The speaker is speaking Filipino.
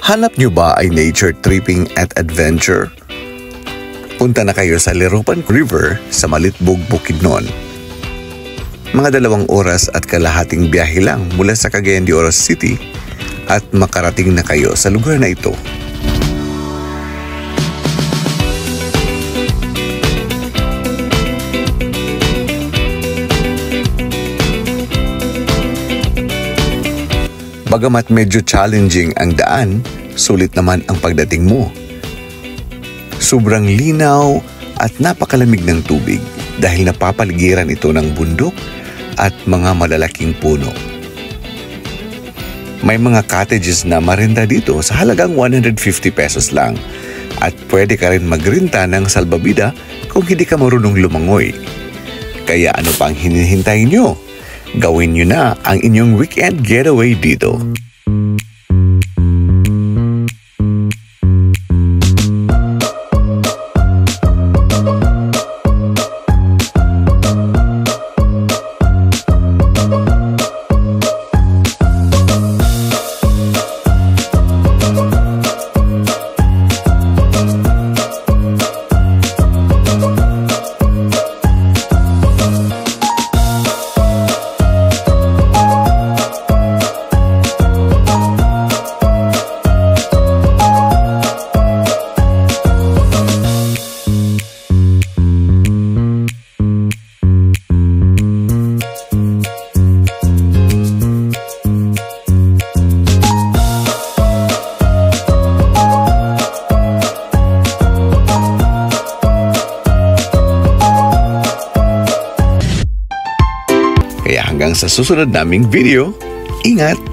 Hanap nyo ba ay nature tripping at adventure? Punta na kayo sa Liropan River sa Malitbog, Bukidnon. Mga 2 oras at kalahating biyahe lang mula sa Cagayan de Oro City at makarating na kayo sa lugar na ito. Bagamat medyo challenging ang daan, sulit naman ang pagdating mo. Sobrang linaw at napakalamig ng tubig dahil napapaligiran ito ng bundok at mga malalaking puno. May mga cottages na marinda dito sa halagang 150 pesos lang at pwede ka rin magrinta ng salbabida kung hindi ka marunong lumangoy. Kaya ano pang hinihintay nyo? Gawin nyo na ang inyong weekend getaway dito. Kaya hanggang sa susunod naming video, ingat!